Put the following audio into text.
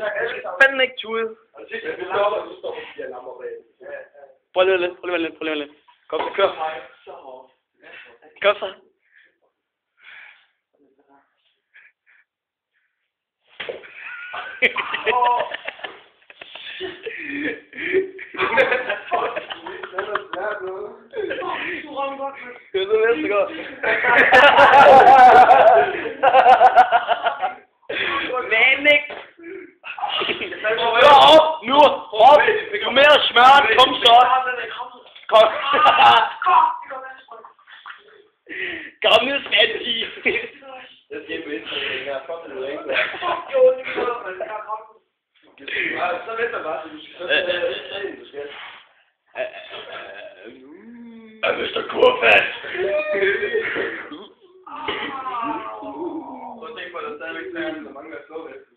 Fanden ikke tude. Prøv lige lidt. Kom så, kør. Kør så. Det er så næste godt. Men ikke. Op nu. Op. Du mere smøren. Kom så. Kom. Kom nu, Svanti. Jeg skal ikke vente. Jeg har kommet ud af det. Så venter jeg bare, at du skal. Mr. Kurfat! Prøv at tænke på, at der stadigvæk er mange, der slår det.